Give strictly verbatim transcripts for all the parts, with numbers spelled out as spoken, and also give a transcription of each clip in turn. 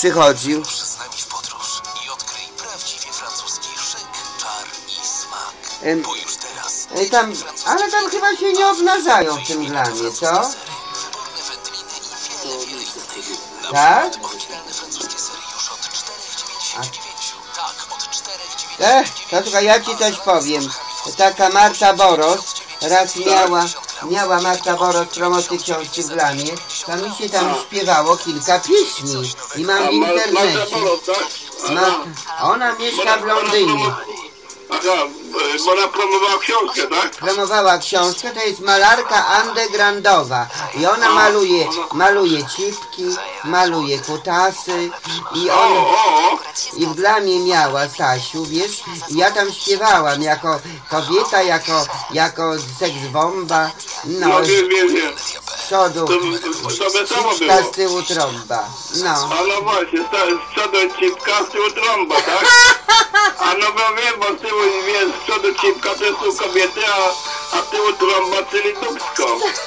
przychodził. Z nami w podróż i odkryj prawdziwie francuski szyk, czar i smak. Ym, Bo już teraz y, tam, ale tam chyba się nie obnażają w tym glamie, co? wyborne wędliny i wiele, wiele innych. Tak? Oryginalne francuskie sery już od czterech dziewięćdziesiąt dziewięć. Tak, od czterech Ech, to słuchaj, ja ci coś powiem. Taka Marta Boros raz miała, miała Marta Boros promocję książki w glamie, to mi się tam śpiewało kilka pieśni i mam w internecie. Ma, ona mieszka w Londynie. Aha, bo ona promowała książkę, tak? Promowała książkę, to jest malarka undergroundowa i ona maluje, maluje cipki, maluje kutasy i on, i w glamie miała, Stasiu, wiesz, i ja tam śpiewałam jako kobieta, jako, jako seksbomba, no, No wiem, wiem, wiem. z przodu, To, to wesoło cipka, było. z tyłu trąba, no. A no właśnie, z przodu cipka, z tyłu trąba, tak? A no bo wiem, bo z tyłu, wiesz, z przodu cipka to jest u kobiety, a, a z tyłu trąba, czyli dupsko.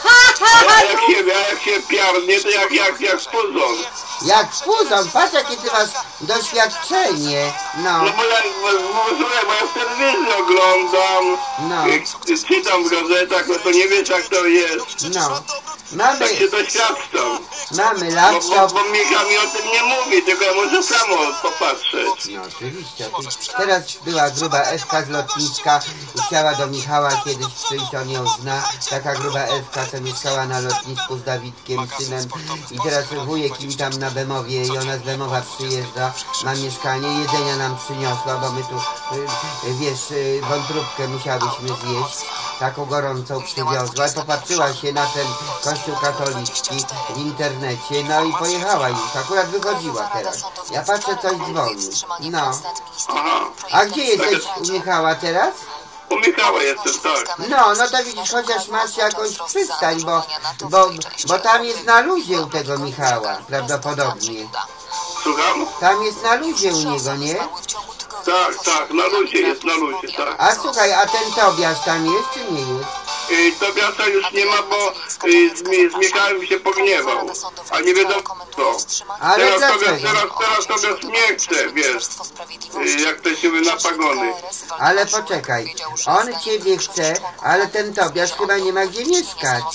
A jak się, a jak się piarnie, to jak, jak, jak puzon. Jak puzon, patrz jakie ty masz doświadczenie, no. No bo ja, bo, bo, słuchaj, bo ja w telewizji oglądam, No. y, czytam w gazetach, no to nie wiesz jak to jest. No, mamy, Tak się doświadczam. mamy Bo, bo, laptop. bo Micha mi o tym nie mówi, tylko ja muszę samo popatrzeć. No oczywiście. Teraz była gruba Ewka z lotniska i chciała do Michała kiedyś przyjść, on ją zna. Taka gruba Ewka, co mieszkała na lotnisku z Dawidkiem, synem. I teraz wujek im tam na Bemowie i ona z Bemowa przyjeżdża na mieszkanie. Jedzenia nam przyniosła, bo my tu, wiesz, wątróbkę musiałyśmy zjeść. Taką gorącą przywiozła. Popatrzyła się na ten kościół katolicki w internecie, no i pojechała już. Akurat wychodziła teraz. Ja patrzę, coś dzwoni. No. Aha. A gdzie jesteś u Michała teraz? U Michała jestem, tak. No, no to widzisz, chociaż masz jakąś przystań, bo, bo, bo tam jest na luzie u tego Michała, prawdopodobnie. Słucham? Tam jest na luzie u niego, nie? Tak, tak, na luzie jest, na luzie, tak. A słuchaj, a ten Tobiasz tam jest, czy nie jest? Y, Tobiasza już nie ma, bo y, z, Mi- z Michałem się pogniewał. A nie wiadomo co. Ale Teraz Tobiasz, dlaczego? teraz, teraz Tobiasz nie chce, wiesz. Y, jak to się mówi, na pagony. Ale poczekaj, on ciebie chce, ale ten Tobiasz chyba nie ma gdzie mieszkać.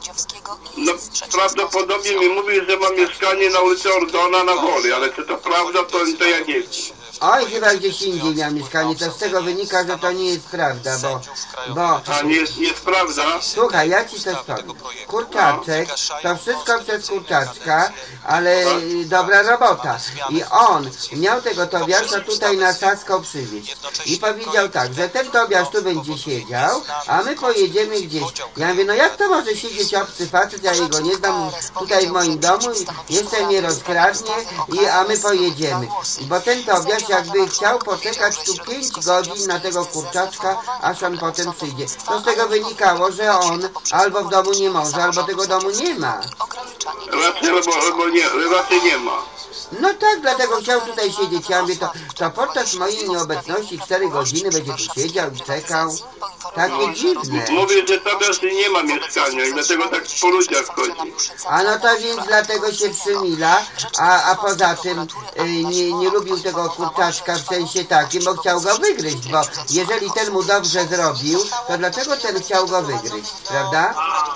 No prawdopodobnie mi mówi, że ma mieszkanie na ulicy Ordona na Woli, ale czy to prawda, to, to ja nie wiem. Oj, chyba gdzieś indziej miał mieszkanie, to z tego wynika, że to nie jest prawda, bo, bo, A nie jest, nie jest prawda? słuchaj, ja ci coś powiem. Kurczaczek, to wszystko przez kurczaczka, ale dobra robota. I on miał tego Tobiasza tutaj na Saską przywieźć. I powiedział tak, że ten Tobiasz tu będzie siedział, a my pojedziemy gdzieś. Ja mówię, no jak to może siedzieć obcy facet, ja jego nie znam tutaj w moim domu, jeszcze mnie rozkradnie, i, a my pojedziemy. Bo ten Tobiasz jakby chciał poczekać tu pięć godzin na tego kurczaczka, aż on potem przyjdzie. To z tego wynikało, że on albo w domu nie może, albo tego domu nie ma. Raczej, albo, albo nie, raczej nie ma. No tak, dlatego chciał tutaj siedzieć. Ja mówię, to, to podczas mojej nieobecności cztery godziny będzie tu siedział i czekał. Takie dziwne. Mówię, że Tobiasz nie ma mieszkania i dlatego tak po ludziach chodzi. A no to więc dlatego się przymila, a, a poza tym y, nie, nie lubił tego kurczaczka w sensie takim, bo chciał go wygryźć, bo jeżeli ten mu dobrze zrobił, to dlaczego ten chciał go wygryźć, prawda?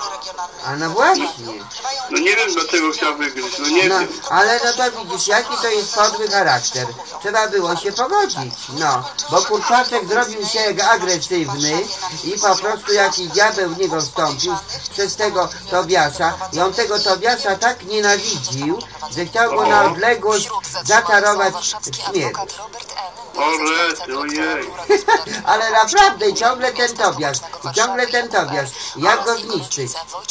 A no właśnie. No nie wiem, dlaczego chciał wygryźć, no nie No, wiem. ale no to widzisz, jaki to jest podły charakter. Trzeba było się pogodzić, no. Bo kurczaczek zrobił się agresywny i po prostu jakiś diabeł w niego wstąpił przez tego Tobiasza i on tego Tobiasza tak nienawidził, że chciał go na odległość zaczarować w śmierć. O rety, ojej. Ale naprawdę ciągle ten Tobiasz, i ciągle ten Tobiasz, jak go zniszczyć?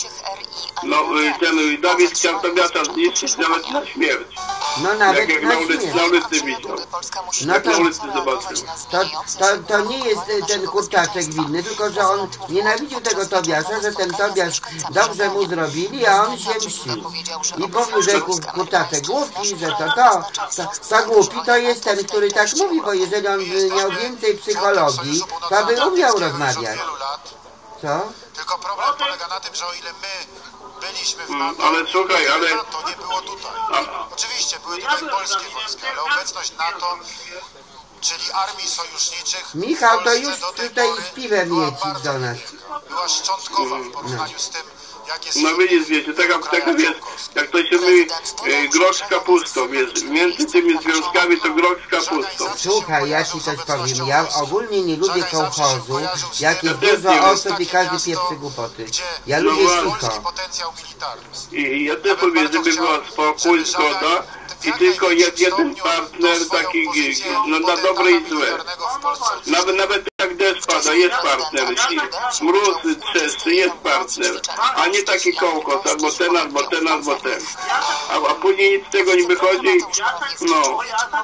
No y, ten y, Dawid chciał Tobiasza zniszczyć nawet na śmierć. No Jak, nawet jak na na ulicy, na śmierć. ulicy widział. No Jak to, na ulicy zobaczył. to, to, to nie jest y, ten kurczaczek winny, tylko że on nienawidził tego Tobiasza, że ten Tobiasz dobrze mu zrobili, a on się mścił. I mówił, że kur, kurczaczek głupi, że to to, to, to głupi to jest ten, który tak mówi, bo jeżeli on by miał więcej psychologii, to by umiał rozmawiać. Co? Tylko problem polega na tym, że o ile my byliśmy w Mm, NATO, ale słuchaj, ale... to nie było tutaj. Oczywiście były tutaj polskie wojska, ale obecność NATO, czyli armii sojuszniczych, Michał, to Polsce już do tej tutaj pory z piwem była jedź bardzo do nas. była szczątkowa w porównaniu z tym, jak jest No widzisz, wiecie, taka, taka wiesz, jak to się mówi, e, groch z kapustą, wiesz, między tymi związkami to groch z kapustą. Słuchaj, ja ci coś powiem, ja ogólnie nie lubię kołchozu, jak jest dużo osób i każdy pieprzy głupoty. Ja No lubię właśnie. cicho. potencjał militarny. I, i ja też mówię, żeby była spokój, zgoda i tylko jed, jeden partner taki, no na dobre i złe. Nawet, nawet jak deszcz pada, jest partner, mróz trzeszczy, jest partner, a nie taki kołkos, albo ten, albo ten, albo ten. A, a później nic z tego nie wychodzi, no.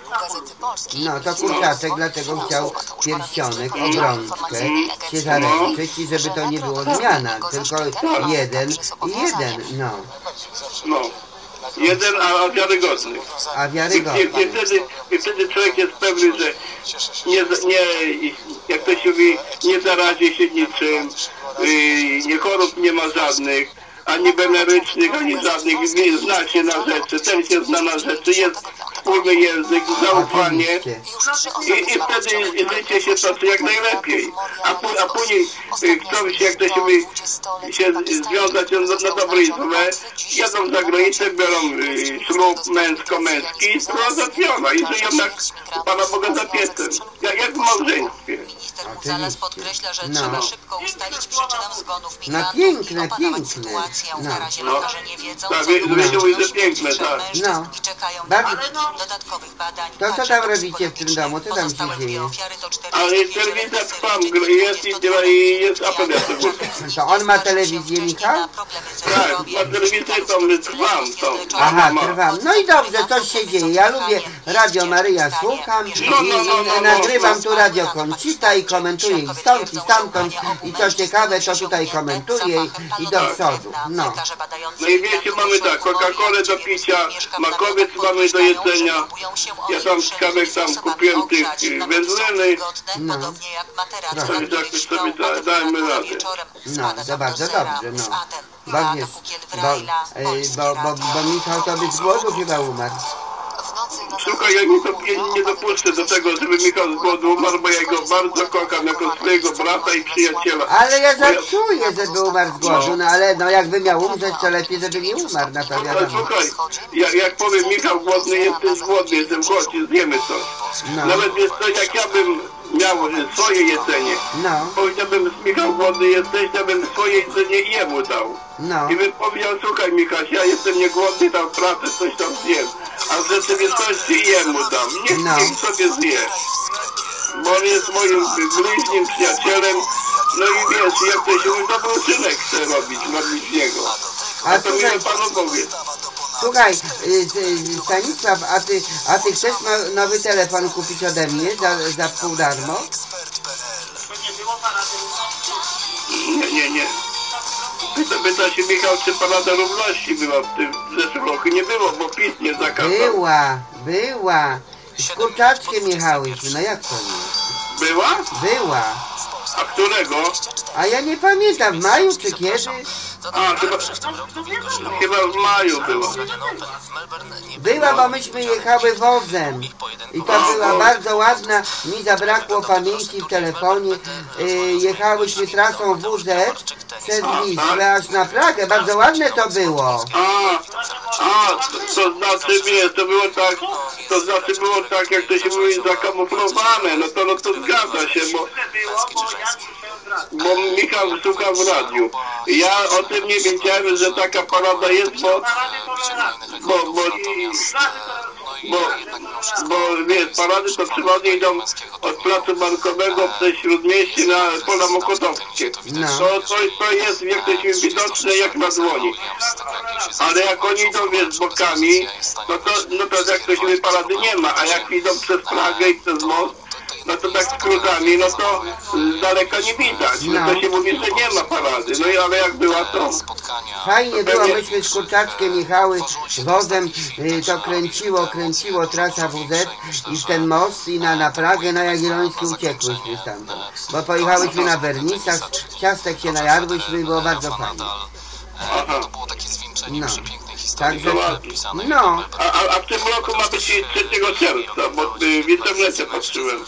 No to kurczaczek dlatego chciał pierścionek, obrączkę, się zaręczyć i żeby to nie było zmiana, tylko jeden i jeden, no. No. Jeden, a wiarygodny. A I, wiarygodny. i, i, wtedy, I wtedy człowiek jest pewny, że nie, nie, jak to się mówi, nie zarazi się niczym, yy, nie chorób nie ma żadnych, ani wenerycznych, ani żadnych, nie zna się na rzeczy, ten się zna na rzeczy, jest wspólny język, zaufanie i, i wtedy życie się toczy jak najlepiej. A, a później chcą się, jak to się mówi, się związać na, na dobre i złe, jadą za granicę, biorą y, ślub męsko-męski i sprawa załatwiona i żyją jak Pana Boga za piesem, jak, jak w małżeństwie. Minister Gonzales podkreśla, że No. trzeba szybko ustalić przyczynę zgonów No migrantów piękne, i opanować piękne. sytuację. No. Na razie No. lekarze nie wiedzą, Tak, co wie- wywołało wiecie, że śmierć piękne, trzech tak. mężczyzn No. i czekają na Bardzo- wyniki dodatkowych badań. To co Także tam robicie w tym toksikologiczne. domu? Co tam się Pozostałe dwie dzieje? ofiary to Ale czterdzieści telewizja trwam, jest i działa i jest apel ja tego. To on ma telewizję, Michał? Tak, ma telewizję, to my trwam, to. Aha, ma. trwam. No i dobrze, coś się dzieje. Ja lubię Radio Maryja, słucham i, No, no, no, no, i nagrywam tu Radio Koncita i komentuję i stąd, i stamtąd i co ciekawe, to tutaj komentuję i, i do przodu. No. No i wiecie, mamy tak, Coca-Colę do picia, makowiec mamy do jedzenia. Ja tam skawek tam kupiłem tych y, wędliny. No. Proszę. Sobie jakoś sobie da- dajmy radę. No, to bardzo dobrze, no. Bo wiesz, bo, y, bo, bo, bo Michał to by z głodu chyba umarł. Słuchaj, ja nie, dop- nie, nie dopuszczę do tego, żeby Michał z głodu umarł, bo ja go bardzo kocham jako swojego brata i przyjaciela. Ale ja Bo ja- żartuję, żeby umarł z głodu, no ale no jakby miał umrzeć, to lepiej, żeby nie umarł, na to Ale wiadomo. słuchaj, jak, jak powiem Michał głodny, jestem głodny, jestem głodny, zjemy coś. No. Nawet jest to, jak ja bym miał że swoje jedzenie, No, powiedziałbym, Michał głodny jesteś, ja bym swoje jedzenie jemu dał. no. I bym powiedział, słuchaj Michał, ja jestem niegłodny, tam pracę, coś tam zjem. A w rzeczywistości jemu dam, niech, No. niech sobie zje. Bo on jest moim bliźnim przyjacielem, no i wiesz, jak to się mówi, to był czynek chce robić, robić z niego. A A to słuchaj, miałem panu powie. słuchaj, y, y, Stanisław, a ty, a ty chcesz no, nowy telefon kupić ode mnie za, za pół darmo? Nie, nie, nie. Pyta, pyta się Michał, czy Parada Równości była w tym w zeszłym roku. Nie było, bo PiS nie zakazał. Była, była. Z kurczaczkiem jechałyśmy, no jak to nie? Była? Była. A którego? A ja nie pamiętam, w maju czy kiedy? A, chyba, chyba w maju było. Była, bo myśmy jechały wozem. I to była bardzo ładna, mi zabrakło pamięci w telefonie. Y, jechałyśmy trasą W Z przez Wisłę aż na Pragę. Bardzo ładne to było. A, a, to znaczy, wiesz, to było tak, to znaczy było tak, jak to się mówi, zakamuflowane. No to, no to zgadza się, bo, bo Michał słuchał w radiu. Ja o tym nie wiedziałem, że taka parada jest, bo, bo, bo, bo, bo wiesz, parady to przewodnie idą od placu Bankowego przez Śródmieście na pola Mokotowskie. No. To, to, to jest, jak to się widoczne, jak na dłoni. Ale jak oni idą, wiesz, bokami, no to, no to jak to się mówi, parady nie ma, a jak idą przez Pragę i przez most, no to tak skrótami, no to z daleka nie widać. No to się mówi, że nie ma parady. No i ale jak była, to... Fajnie było, myśmy z kurczaczkiem jechały wozem, y, to kręciło, kręciło trasa W Z i w ten most i na, na Pragę, na Jagiellońskie uciekłyśmy stamtąd. Bo pojechałyśmy na wernisach, ciastek się najadłyśmy i było bardzo fajnie. Aha. To było takie zwieńczenie No. przepięknej historii, Także- napisanej No. A, a, a w tym roku ma być trzeciego czerwca, bo y, w internecie patrzyłem.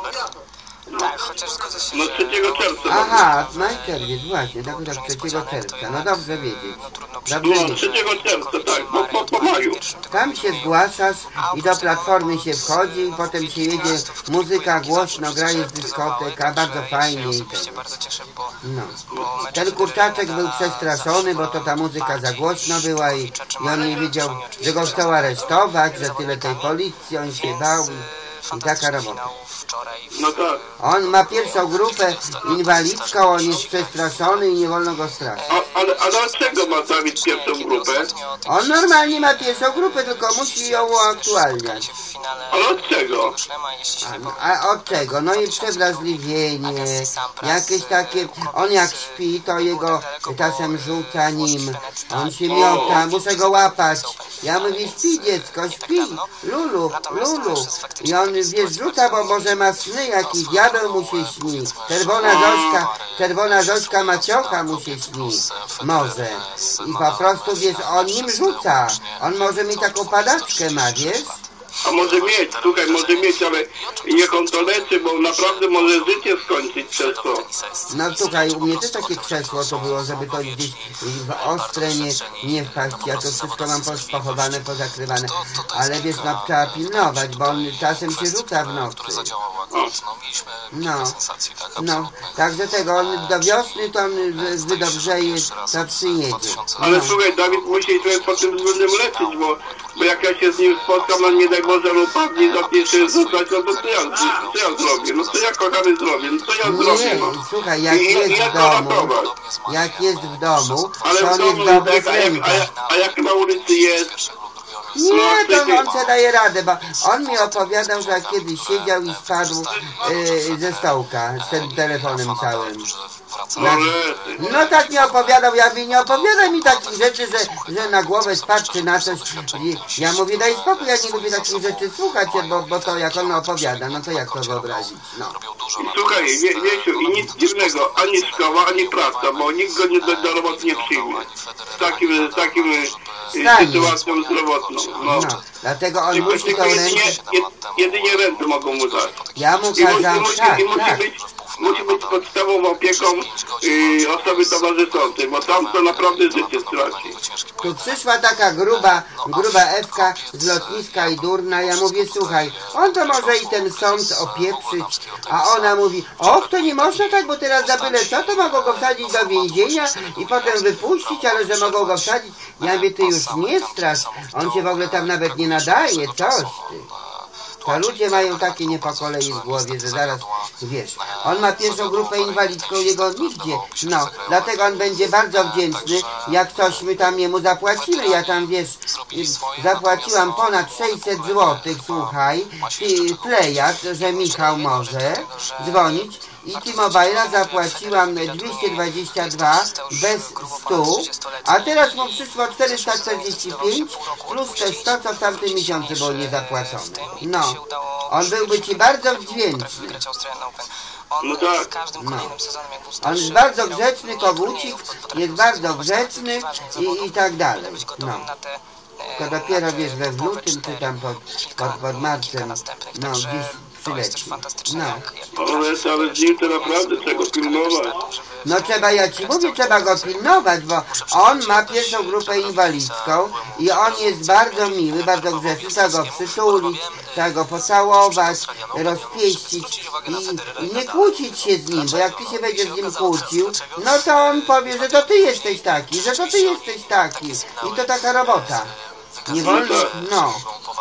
Tak, chociaż zgodzę się, No że... trzeciego czerwca. Aha, no i czerwiec, właśnie, tak akurat trzeciego czerwca. No dobrze wiedzieć. Dobrze No wiedzieć. trzeciego czerwca, tak, po, po, po maju. Tam się zgłaszasz i do platformy się wchodzi i potem się jedzie, muzyka głośno gra, jest dyskoteka, bardzo fajnie i Ja tak. się bardzo cieszę, bo... No. bo mecze Ten wtedy kurczaczek był wyglądają przestraszony, bo to ta muzyka za głośno była i, i on nie wiedział, że go chcą aresztować, że tyle tej policji, on się bał i, i taka robota. wczoraj w... No tak. On ma pierwszą grupę inwalidzką, on jest przestraszony i nie wolno go straszyć. A, ale, ale od czego ma Dawid pierwszą grupę? On normalnie ma pierwszą grupę, tylko musi ją uaktualniać. w finale Ale od czego? Szlema, jeśli się A od czego? No i przewrażliwienie, jakieś takie, on jak śpi, to jego czasem rzuca nim, on się miota, muszę go łapać. Ja mówię, śpi dziecko, śpi, lulu, lulu. I on, wiesz, rzuca, bo może ma sny, jakiś diabeł mu się śni. Czerwona Zośka, czerwona Zośka Maciocha mu się śni, może. I po prostu, wiesz, on nim rzuca. On może mieć taką padaczkę, ma, wiesz? A może mieć, słuchaj, może mieć, ale niech on to leczy, bo naprawdę może życie skończyć przez to. No słuchaj, u mnie też takie krzesło to było, żeby to gdzieś w ostre nie, nie wpaść. Ja to wszystko mam pochowane, pozakrywane. Ale wiesz, no trzeba pilnować, bo on czasem się rzuca w nocy. zadziałał akurat, no mieliśmy No, kilka sensacji, tak, no, absolutnie. także tego, on do wiosny to on wy- wydobrzeje, to przyjedzie. Ale No. słuchaj, Dawid musi się pod tym względem leczyć, bo, bo jak ja się z nim spotkam, a nie daj Boże, on upadnie, zacznie się rzucać, no to co ja, co ja zrobię? No co ja kochany zrobię? No co ja zrobię? Nie, No? słuchaj, jak I- i- jest jak w go domu, ratować? jak jest w domu, Ale to w on jest domu, dobry jak, a, jak, a, kręta. jak, a jak na ulicy jest? Nie, to on sobie daje radę, bo on mi opowiadał, że jak kiedyś siedział i spadł y, ze stołka z tym telefonem całym. No, No tak mi opowiadał, ja mi nie opowiadaj mi takich rzeczy, że, że na głowę spadł czy na coś. I ja mówię, daj spokój, ja nie lubię takich rzeczy słuchać, bo, bo to jak on opowiada, no to jak to wyobrazić, no. słuchaj, Wie, Wiesiu, i nic dziwnego, ani szkoła, ani praca, bo nikt go nie do, do roboty nie przyjmie. Z takim, z takim y, Stanie. sytuacją zdrowotną. No. No, dlatego on Tylko, musi tylko tą jedynie, rękę, jed, jedynie ręce mogą mu dać. ja mu I musi, kazał, musi, tak, i musi tak. być, musi być podstawową opieką y, osoby towarzyszącej, bo tam to naprawdę życie straci. Tu przyszła taka gruba, gruba Ewka z lotniska i durna, ja mówię, słuchaj, on to może i ten sąd opieprzyć, a ona mówi, och, to nie można tak, bo teraz za byle co, to mogą go wsadzić do więzienia i potem wypuścić, ale że mogą go wsadzić, ja mówię, ty już nie strasz, on się w ogóle tam nawet nie nadaje, coś ty. To ludzie mają takie nie po kolei w głowie, że zaraz, wiesz, on ma pierwszą grupę inwalidzką, jego nigdzie, no, dlatego on będzie bardzo wdzięczny, jak coś my tam jemu zapłacili, ja tam, wiesz, zapłaciłam ponad sześćset złotych, słuchaj, i Plejad, że Michał może dzwonić i T-Mobile'a zapłaciłam dwieście dwadzieścia dwa bez stu, a teraz mu przyszło czterysta czterdzieści pięć plus te sto, co w tamtym miesiącu było niezapłacone. No, on byłby ci bardzo wdzięczny. wygrać Australian Open. On No tak. z każdym kolejnym sezonem, jak był On starszy, jest bardzo grał grzeczny, kowucik, jest bardzo grzeczny i, i tak dalej. No. To dopiero, wiesz, we w lutym, czy tam pod, pod, pod marcem, no, gdzieś przyleci. No. Ale, ale z nim to naprawdę trzeba go pilnować. No trzeba, ja ci mówię, trzeba go pilnować, bo on ma pierwszą grupę inwalidzką i on jest bardzo miły, bardzo grzeczny, trzeba go przytulić, trzeba go pocałować, rozpieścić i, i nie kłócić się z nim, bo jak ty się będziesz z nim kłócił, no to on powie, że to ty jesteś taki, że to ty jesteś taki i to taka robota. Nie wolno, no.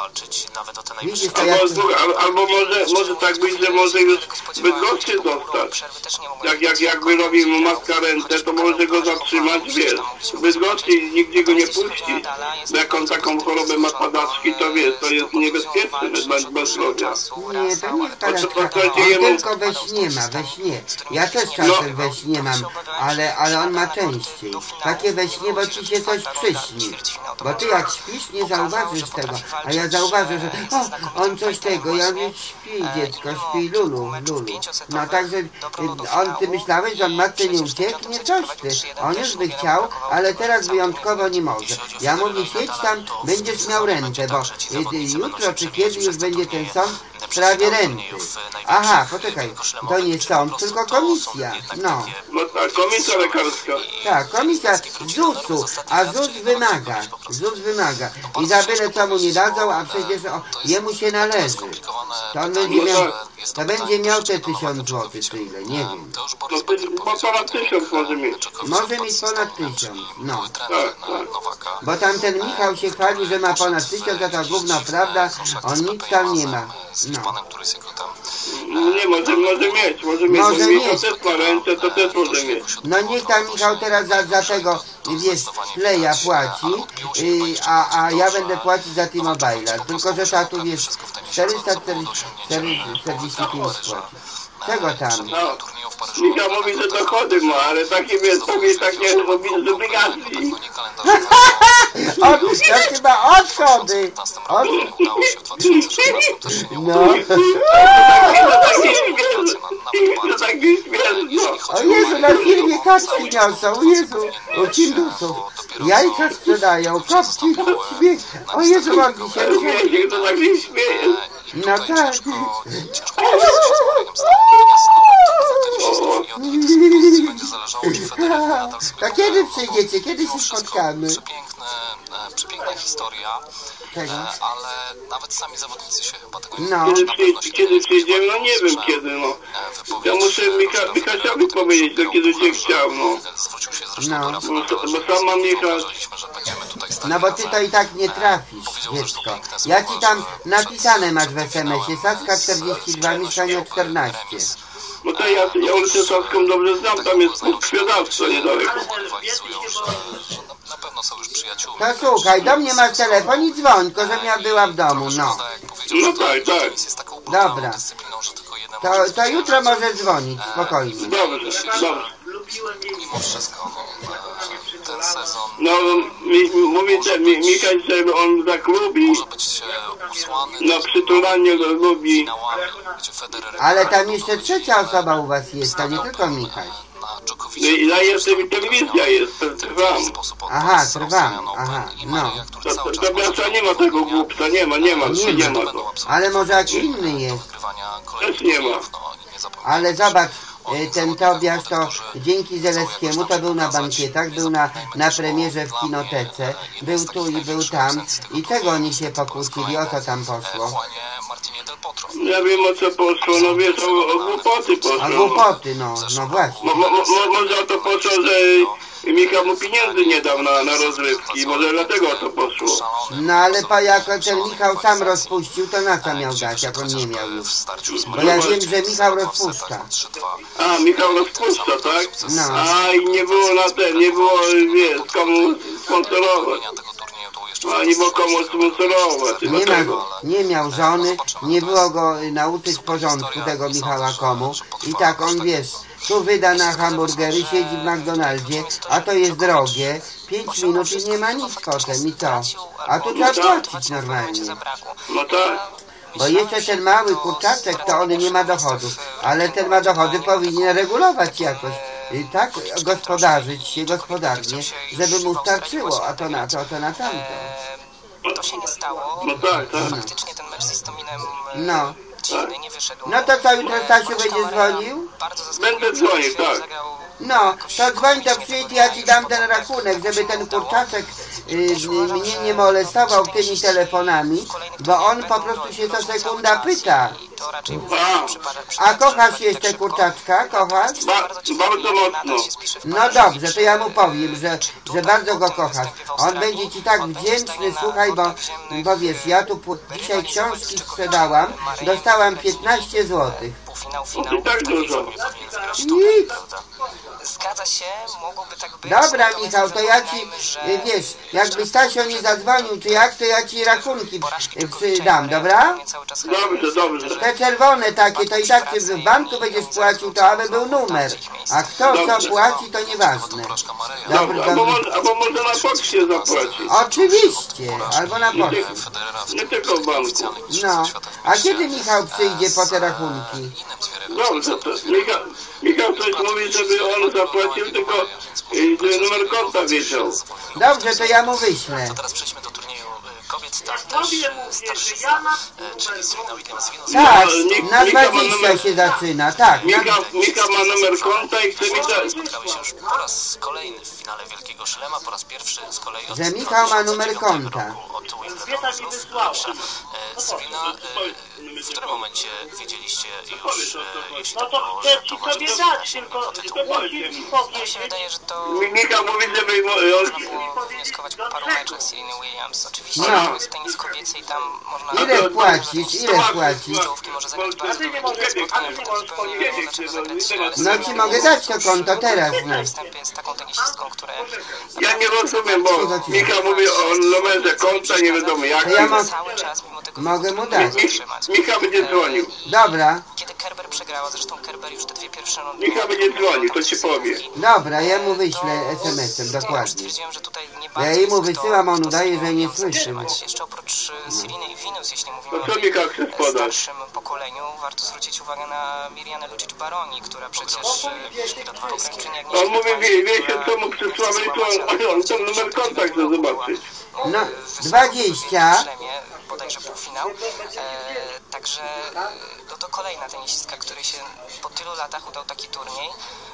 Widzisz, to jak... Albo, słuchaj, al- albo może, może tak być, że może już Bydgoszczy dostać. Jak, jak, jakby robił maska ręce, to może go zatrzymać, wiesz. Bydgoszczy nigdzie go nie puści. Bo jak on taką chorobę ma padaczki, to wiesz, to jest niebezpieczne dla dla zdrowia. Nie, to nie jest to- to karetka. się jemu- On tylko we śnie ma, we śnie. Ja też czasem we śnie mam, ale, ale on ma częściej. Takie we śnie, bo ci się coś przyśni. Bo ty jak śpisz, nie zauważysz tego. A ja zauważam. uważa, że o, on coś tego, ja mówię, śpi dziecko, śpi, Lulu, Lulu. No także on, ty myślałeś, że on matce nie ucieknie? Coś ty. On już by chciał, ale teraz wyjątkowo nie może. Ja mówię, siedź tam, będziesz miał rentę, bo jutro czy kiedy już będzie ten sąd w sprawie renty. Aha, poczekaj, to nie sąd, tylko komisja. No. No tak, komisja lekarska. Tak, komisja zusu, a ZUS wymaga, ZUS wymaga. I za byle co mu nie dadzą, a przecież o, jemu się należy. To on będzie miał, to będzie miał te tysiąc złotych, czy ile, nie wiem. No to ponad tysiąc może mieć. Może mieć ponad tysiąc, no. Tak, tak. Bo tamten Michał się chwalił, że ma ponad tysiąc, a to gówno prawda, on nic tam nie ma. No. Nie, może, może mieć, może mieć. Może Michał mieć. też ma ręce, to też może mieć. No niech tam Michał teraz za, za tego, wiesz, Pleja płaci, yy, a, a ja będę płacić za T-Mobile'a. Tylko, że ta tu, wiesz, czterysta czterdzieści pięć płaci. Czego tam? No, Michał mówi, że dochody ma, ale takie, wiesz, takie, takie z obligacji. O, to chyba odchody! Od... No. To taki śmieszno. O Jezu, na firmie kaczki niosą, o Jezu, u Kindusów. Jajka sprzedają, kopci, śmiech. O Jezu, mogli się Śmieszek, to tak się śmieje. No tak. To kiedy przyjdziecie? Kiedy się spotkamy? Przepiękna historia, Tego? ale nawet sami zawodnicy się chyba tego nie No. Kiedy, przyjdzie, kiedy przyjdziemy, no nie wiem kiedy, no. Ja muszę Micha, Michasiowi powiedzieć, to kiedy się chciał, no. Zwrócił się zresztą No. do Rafała, Bo, bo sam mam jechać. że będziemy tutaj stali No bo ty to i tak nie trafisz, dziecko. Ja ci tam napisane masz w es em esie, Saska czterdzieści dwa, mieszkanie czternaście. No to ja, ja ulicę Saską dobrze znam, tam jest punkt sprzedawstwa niedaleko. rywalizują, że, że na, na pewno są już przyjaciółmi. To słuchaj, do mnie masz telefon i dzwoń, tylko że ja była w domu, no. No tak, tak. Jest taką brutalną Dobra. dyscypliną, że tylko jeden To, może to jutro możesz dzwonić, spokojnie. Dobrze, dobrze. mimo wszystko, no, e, ten sezon No, mi, mówi ten, mi, Michał, że on tak lubi, może być e, usłany na przytulanie go lubi. finałami, gdzie Federer Ale tam jeszcze trzecia osoba u was jest, to nie tylko Michał. na No Dżokowicza. i ja jestem i telewizja jest, trwam. Aha, trwam, aha, no. To, to, to Biasza nie ma tego głupca, nie ma, nie ma, Nie nie ma. ma go. Ale może jakiś inny jest. Też nie ma. Ale zobacz, y, ten Tobiasz to dzięki Zeleskiemu to był na bankietach, był na, na premierze w kinotece, był tu i był tam. I czego oni się pokłócili, o co tam poszło? Ja wiem o co poszło, no wiesz, o, o głupoty poszło. A głupoty, no, no właśnie. Mo, mo, mo, może o to poszło, że Michał mu pieniędzy nie dał na, na rozrywki, może dlatego o to poszło. No ale pa, jak ten Michał sam rozpuścił, to na co miał dać, jak on nie miał już? Bo ja wiem, że Michał rozpuszcza. A, Michał rozpuszcza, tak? No. A, i nie było na ten, nie było, wiesz, komu sponsorować. A, nie było komu sponsorować, Nie, ma, dlatego. nie miał żony, nie było go nauczyć porządku tego Michała komu. I tak on, wiesz, tu wyda na hamburgery, siedzi w McDonaldzie, a to jest drogie, pięć minut i nie ma nic potem, i co? A tu trzeba płacić normalnie. No tak. Bo jeszcze ten mały kurczaczek, to on nie ma dochodów, ale ten ma dochody, powinien regulować jakoś. I tak gospodarzyć się gospodarnie, żeby mu starczyło, a to na to, a to na tamto. To się nie stało. No tak, tak. Faktycznie ten mecz z Istominem No. dziwny, nie wyszedł. No to co, jutro Stasiu będzie dzwonił? Bardzo Będę dzwonił, tak. zagrał No, to dzwoń, to przyjdź, ja ci dam ten rachunek, żeby ten kurczaczek y, y, mnie nie molestował tymi telefonami, bo on po prostu się co sekunda pyta. to raczej A, A kochasz jeszcze kurczaczka? Kochasz? ba, bardzo mocno. No dobrze, to ja mu powiem, że, że bardzo go kochasz. On będzie ci tak wdzięczny, słuchaj, bo, bo wiesz, ja tu pu- dzisiaj książki sprzedałam, dostałam piętnaście złotych. półfinał, No finał. i tak dużo. Nic. Zgadza się, mogłoby tak być. Dobra, Michał, to ja ci, wiesz, jakby Stasio nie zadzwonił, czy jak, to ja ci rachunki przydam, dobra? Dobrze, dobrze. Te czerwone takie, to i tak ty w banku będziesz płacił, to aby był numer. A kto co płaci, to nieważne. Dobry, Dobrze, albo, dobry. mo- albo można na poczcie zapłacić. Oczywiście, albo na poczcie. Nie tylko w banku. No, a kiedy Michał przyjdzie po te rachunki? Dobrze, to Michał, Michał coś mówi, żeby on zapłacił, tylko y, że numer konta wiedział. Dobrze, to ja mu wyślę. To teraz przejdźmy do turnieju y, kobiet. Tam Ja też sobie y, mówię, że starszyzna, ja na y, czyli Serena Williams Venus. Tak, Nik- na Nika ma dwadzieścia numer- się zaczyna, tak. Na, Michał, Michał ma numer konta i chce mi dać. Spotkały się już po raz kolejny w finale Wielkiego Szlema, po raz pierwszy z kolei od Że Michał ma numer dwa tysiące konta. dziewiątego roku od Wimbledonu Kobieta mi znów wysłała. lepsza. E, Serena, e, w którym momencie wiedzieliście już, e, jeśli No tak to było, chcę że ci to sobie wasz dać, sięgnie tylko po tytuł? musisz mi Mi się powiedzieć. wydaje, że to Mi- Michał mówi, żeby mo- on, można było wnioskować po paru meczach Sereny Williams. Oczywiście No. to jest tenis kobiecy i tam można... Ile płacić, ile płacić? Czołówki może zagrać bardzo A ty nie dobre możesz, spotkania, a ty nie bo możesz zupełnie nie powiedzieć, wiadomo, dlaczego że- zagrać trzy, że- ale No Serena ci mogę Williams dać to już konto teraz, no. na wstępie jest taką tenisistką, która... ja nie rozumiem, bo Michał mówi o numerze konta, nie wiadomo jak. To ja mo- cały czas, mimo tego mogę mu dać. Mi- Michał będzie dzwonił. Dobra, Kiedy Kerber przegrała, zresztą Kerber już te dwie pierwsze rundy... Michał będzie dzwonił, to ci powie. dobra, ja mu wyślę es em esem, dokładnie. Stwierdziłem, że tutaj nie Ja bardzo jej mu jest wysyłam, on kto udaje, z że nie nią słyszy. zatrzymać. Jeszcze oprócz e, Sereny i Venus, jeśli mówimy To co o tej Michał chcesz e, podać? starszym pokoleniu, warto zwrócić uwagę na Mirjanę Lucic-Baroni, która przecież e, wyszła do ograniczenia On mówi, wie, wiecie co mu przysłamy, to on, on ten numer konta chce zobaczyć. No, dwadzieścia. Bodajże półfinał. E, także e, no to kolejna tenisistka, której się po tylu latach udał taki turniej.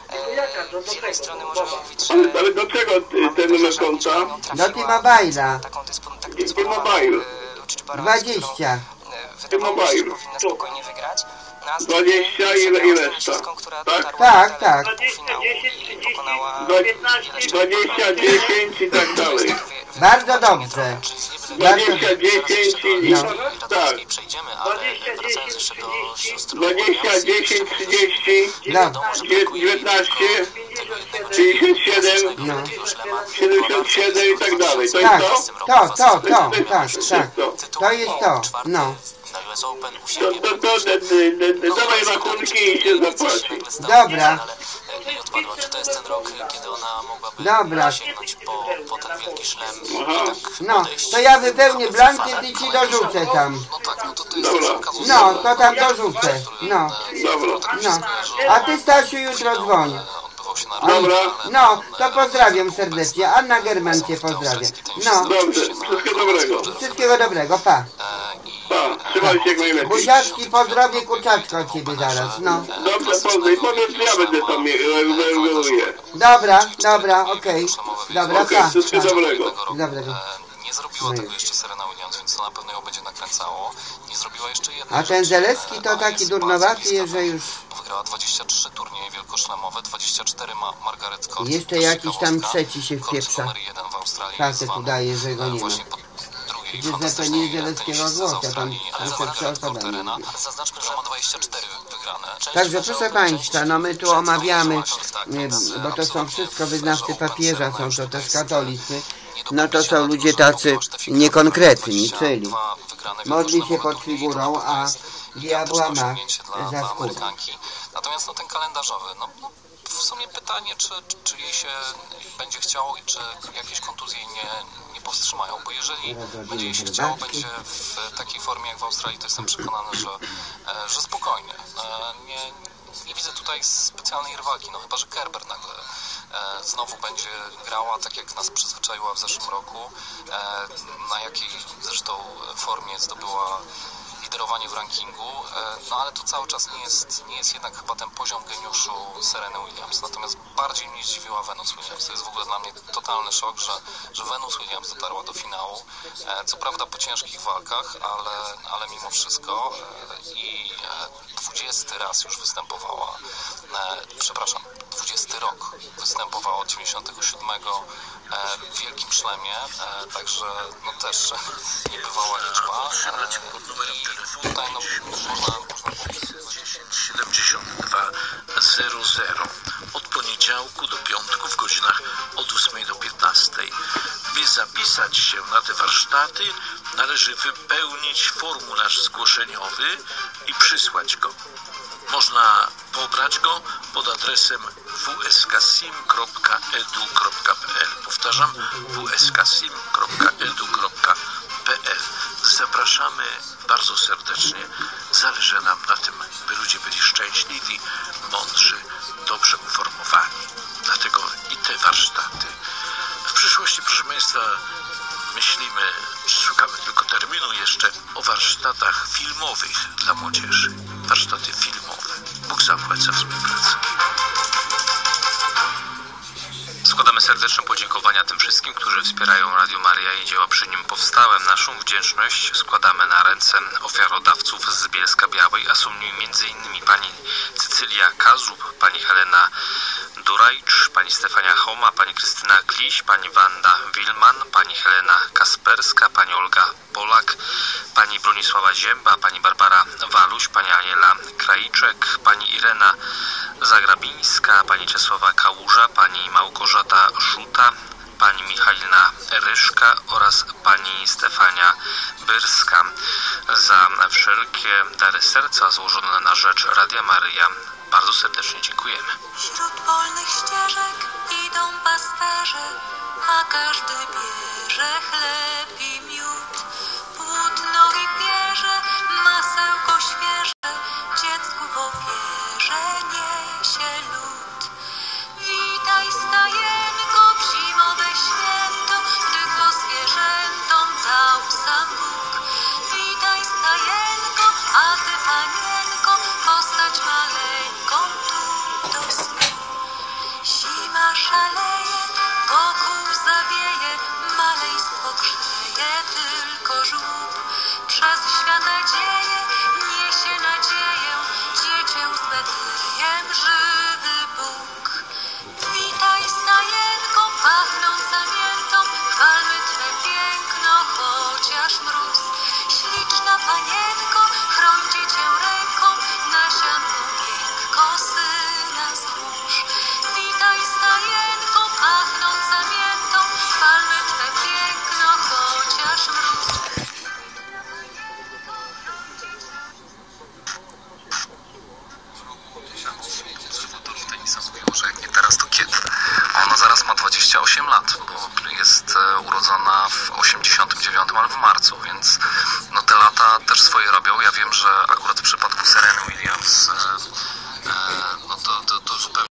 E, z jednej strony możemy mówić, że... Ale, ale do czego ty- ten numer konta? Do T-Mobile'a. Taką dyspo- tak T-Mobile. dwadzieścia. Wydawało się, że powinna spokojnie wygrać. No, a z drugiej dwadzieścia i, i reszta. tenisistką, która Tak? dotarła Tak, do tak. półfinału i pokonała dwadzieścia, dziesięć i tak dalej. Bardzo dobrze. dwadzieścia, dziesięć i... No. Tak. Przejdziemy, ale wracając jeszcze do sióstr dwadzieścia, dziesięć, trzydzieści, Dobra, dziewiętnaście, pięćdziesiąt siedem, no. siedemdziesiąt siedem i tak dalej. To Tak, jest to? to, to, to, tak, tak. To jest to, no. na U S Open u To, siebie. to, to, to, to, to dawaj rachunki i się zapłaci. Dobra. Ale nie odpadła. Czy to jest ten rok, kiedy ona mogłaby Dobra. sięgnąć po, po ten wielki szlem? Aha. No, to ja wypełnię blankiet i ci dorzucę tam. No tak, no to to jest Dobra. też kazus, No, to tam dorzucę. No, Dobra. no. A ty, Stasiu, jutro dzwoń. odbywał się na Dobra. No, to pozdrawiam serdecznie. Anna German cię pozdrawia. No, Dobrze, wszystkiego dobrego. wszystkiego dobrego, pa. Pa, trzymaj się jak najlepiej. Buziaczki, pozdrowię kurczaczka od ciebie zaraz, no. Dobrze, pozdrów. Powiedz, że ja będę tam reguluję. Dobra, dobra, okej. Dobra, Okej, pa. wszystkiego pa. dobrego. Dobrego. Nie zrobiła tego jeszcze Serena Williams, więc to na pewno ją będzie nakręcało. Nie zrobiła jeszcze jednej A ten rzeczy, Zaleski to ale taki jest durnowaty bardzo jest, że już... Wygrała dwadzieścia trzy turnieje wielkoszlemowe, dwadzieścia cztery ma Margaret Court. Jeszcze jakiś tam trzeci się wpieprza. Numer jeden w Australii. Facet zwany, udaje, że go e, nie ma. właśnie po drugiej Widzę, że to fantastycznej nie Zieleckiego tenisistce z Złocia, tam Australii, ale jeszcze Margaret trzy osoby Court nie Arena. ma. Zaznaczmy, że ma dwadzieścia cztery wygrane. Część Także meczy proszę od- Państwa, część no my tu przed tą omawiamy, tak, tak, nie, więc, bo to są absolutnie wszystko w wyznawcy Open papieża, Serena są już to tutaj też jest, katolicy. nie No to dopuści są się ludzie dlatego, że tacy robiła te niekonkretni, dwadzieścia czyli dwa wygrane modli się wielkoszlemowe pod turnieje, figurą, to na pewno a jest diabła gigantyczne ma osiągnięcie dla, za dla skórę. Amerykanki. Natomiast no, ten kalendarzowy, no, no w sumie pytanie, czy, czy, czy jej się będzie chciało i czy jakieś kontuzje jej nie, nie powstrzymają, bo jeżeli będzie jej się chciało, będzie w takiej formie jak w Australii, to jestem przekonany, że, e, że spokojnie. E, nie, nie widzę tutaj specjalnej rywalki, no chyba że Kerber nagle e, znowu będzie grała tak jak nas przyzwyczaiła w zeszłym roku, e, na jakiej zresztą formie zdobyła liderowanie w rankingu, no ale to cały czas nie jest, nie jest jednak chyba ten poziom geniuszu Sereny Williams. Natomiast bardziej mnie zdziwiła Venus Williams. To jest w ogóle dla mnie totalny szok, że, że Venus Williams dotarła do finału. Co prawda po ciężkich walkach, ale, ale mimo wszystko i dwudziesty raz już występowała, przepraszam, dwudziesty rok występowała od dziewięćdziesiątego siódmego w Wielkim Szlemie, także no też niebywała liczba. I tutaj no, można, można dziesięć siedemdziesiąt dwa zero zero od poniedziałku na te warsztaty należy wypełnić formularz zgłoszeniowy i przysłać go. Można pobrać go pod adresem w s k sim kropka e d u kropka p l. Powtarzam, w s k sim kropka e d u kropka p l. Zapraszamy bardzo serdecznie. Zależy nam na tym, by ludzie byli szczęśliwi, mądrzy, dobrze uformowani. Dlatego i te warsztaty. W przyszłości, proszę Państwa, myślimy, szukamy tylko terminu jeszcze, o warsztatach filmowych dla młodzieży. Warsztaty filmowe. Bóg zapłać za współpracę. Składamy serdeczne podziękowania tym wszystkim, którzy wspierają Radio Maryja i dzieła przy nim powstałe. Naszą wdzięczność składamy na ręce ofiarodawców z Bielska-Białej, a są nimi między innymi pani Cycylia Kazub, pani Helena Durajcz, pani Stefania Homa, pani Krystyna Kliś, pani Wanda Wilman, pani Helena Kasperska, pani Olga Polak, pani Bronisława Zięba, pani Barbara Waluś, pani Aniela Krajczek, pani Irena Zagrabińska, pani Czesława Kałuża, pani Małgorzata Szuta, pani Michalina Ryszka oraz pani Stefania Byrska za wszelkie dary serca złożone na rzecz Radia Maryja. Bardzo serdecznie dziękujemy. Wśród polnych ścieżek idą pasterze, a każdy bierze chleb i miód. Płótno i pierze, masełko świeże, dziecku w ofierze niesie lód. Witaj stajenko w zimowe święto, gdy go zwierzętom dał sam Bóg. Witaj stajenko, a ty panienko, postać maleńką tu do snu. Zima szaleje, wokół zawieje, maleństwo grzeje, tylko żółb przez świat nadzieję niesie nadzieję, dziecię z Betlejem żywy Bóg. Witaj stajenko, pachnąca miętą, chwalmy Twe piękno, chociaż mróz. Śliczna panienko, chrońcie Cię ręką, na sianku miękko syna złóż. Witaj stajenko, pachnąca miętą, chwalmy Twe piękno, chociaż mróz. Obserwatorów tenisa mówiło, że jak nie teraz, to kiedy? Ona zaraz ma dwadzieścia osiem lat, bo jest urodzona w osiemdziesiątym dziewiątym, ale w marcu, więc no te lata też swoje robią. Ja wiem, że akurat w przypadku Sereny Williams e, e,